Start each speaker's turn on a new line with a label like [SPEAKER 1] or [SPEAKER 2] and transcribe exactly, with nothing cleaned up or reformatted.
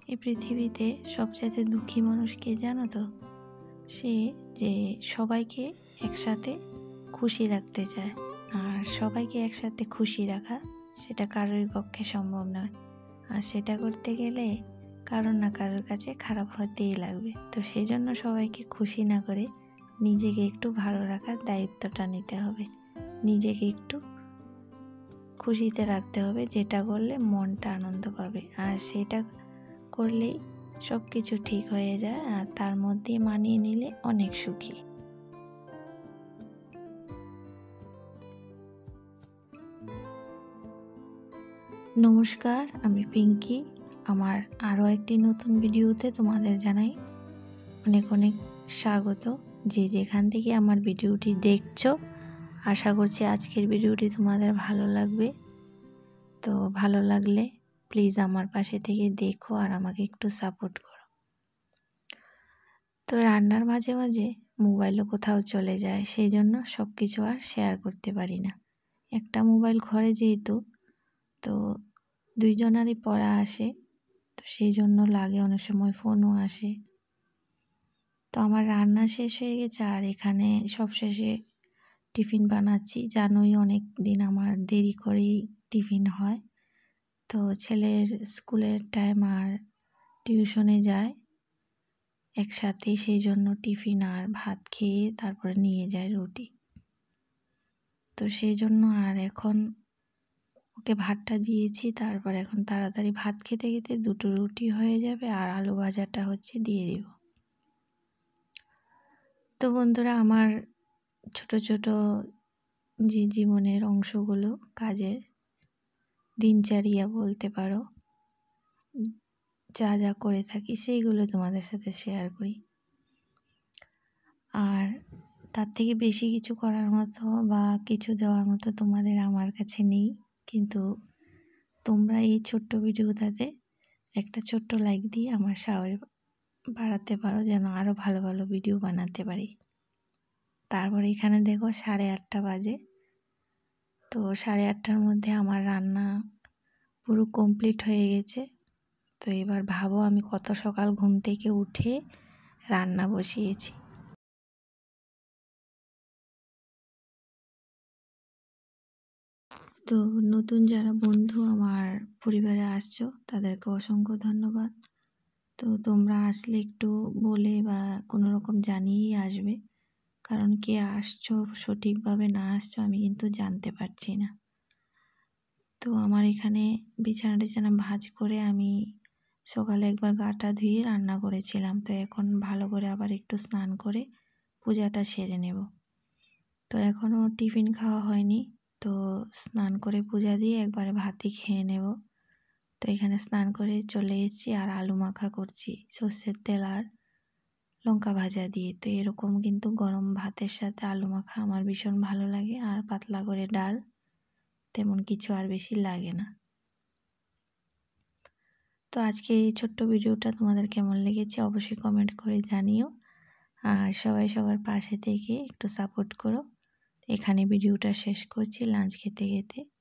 [SPEAKER 1] এই পৃথিবীতে সবচেয়ে দুঃখী মানুষ কে জানো তো? সে যে সবাইকে একসাথে খুশি রাখতে চায়। আর সবাইকে একসাথে খুশি রাখা সেটা কারোর পক্ষে সম্ভব নয়। আর সেটা করতে গেলে কারোর না কারোর কাছে খারাপ হতেই লাগবে। তো সেই জন্য সবাইকে খুশি না করে নিজেকে একটু ভালো রাখার দায়িত্বটা নিতে হবে। নিজেকে একটু খুশিতে রাখতে হবে, যেটা করলে মনটা আনন্দ পাবে। আর সেটা করলেই সব কিছু ঠিক হয়ে যায়, আর তার মধ্যে মানিয়ে নিলে অনেক সুখী। নমস্কার, আমি পিঙ্কি। আমার আরও একটি নতুন ভিডিওতে তোমাদের জানাই অনেক অনেক স্বাগত। যে যেখান থেকে আমার ভিডিওটি দেখছো, আশা করছি আজকের ভিডিওটি তোমাদের ভালো লাগবে। তো ভালো লাগলে প্লিজ আমার পাশে থেকে দেখো আর আমাকে একটু সাপোর্ট করো। তো রান্নার মাঝে মাঝে মোবাইলও কোথাও চলে যায়, সেই জন্য সব কিছু আর শেয়ার করতে পারি না। একটা মোবাইল ঘরে যেহেতু, তো দুইজনারই পড়া আসে, তো সেই জন্য লাগে, অনেক সময় ফোনও আসে। তো আমার রান্না শেষ হয়ে গেছে, আর এখানে সব শেষে টিফিন বানাচ্ছি। জানোই অনেক দিন আমার দেরি করেই টিফিন হয়। তো ছেলের স্কুলের টাইম আর টিউশনে যায় একসাথেই, সেই জন্য টিফিন আর ভাত খেয়ে তারপরে নিয়ে যায় রুটি। তো সেই জন্য আর এখন ওকে ভাতটা দিয়েছি, তারপর এখন তাড়াতাড়ি ভাত খেতে খেতে দুটো রুটি হয়ে যাবে, আর আলু ভাজাটা হচ্ছে দিয়ে দিব। তো বন্ধুরা, আমার ছোট ছোট যে জীবনের অংশগুলো, কাজের দিনচর্যা বলতে পারো, যা যা করে থাকি সেইগুলো তোমাদের সাথে শেয়ার করি। আর তার থেকে বেশি কিছু করার মতো বা কিছু দেওয়ার মতো তোমাদের আমার কাছে নেই, কিন্তু তোমরা এই ছোট্ট ভিডিওটাতে একটা ছোট্ট লাইক দিয়ে আমার সাহস বাড়াতে পারো, যেন আরও ভালো ভালো ভিডিও বানাতে পারি। তারপর এখানে দেখো সাড়ে আটটা বাজে। তো সাড়ে আটটার মধ্যে আমার রান্না পুরো কমপ্লিট হয়ে গেছে। তো এবার ভাবো আমি কত সকাল ঘুম থেকে উঠে রান্না বসিয়েছি। তো নতুন যারা বন্ধু আমার পরিবারে আসছো, তাদেরকে অসংখ্য ধন্যবাদ। তো তোমরা আসলে একটু বলে বা কোনো রকম জানিয়েই আসবে, কারণ কে আসছো সঠিকভাবে না আসছো আমি কিন্তু জানতে পারছি না। তো আমার এখানে বিছানা টিছানা ভাঁজ করে আমি সকালে একবার গাটা ধুয়ে রান্না করেছিলাম। তো এখন ভালো করে আবার একটু স্নান করে পূজাটা সেরে নেব। তো এখনও টিফিন খাওয়া হয়নি, তো স্নান করে পূজা দিয়ে একবারে ভাতই খেয়ে নেব। তো এখানে স্নান করে চলে এসেছি, আর আলু মাখা করছি সর্ষের তেল আর লঙ্কা ভাজা দিয়ে। তো এরকম কিন্তু গরম ভাতের সাথে আলু মাখা আমার ভীষণ ভালো লাগে, আর পাতলা করে ডাল, তেমন কিছু আর বেশি লাগে না। তো আজকে এই ছোট্ট ভিডিওটা তোমাদের কেমন লেগেছে অবশ্যই কমেন্ট করে জানিও, আর সবাই সবার পাশে থেকে একটু সাপোর্ট করো। এখানে ভিডিওটা শেষ করছি লাঞ্চ খেতে খেতে।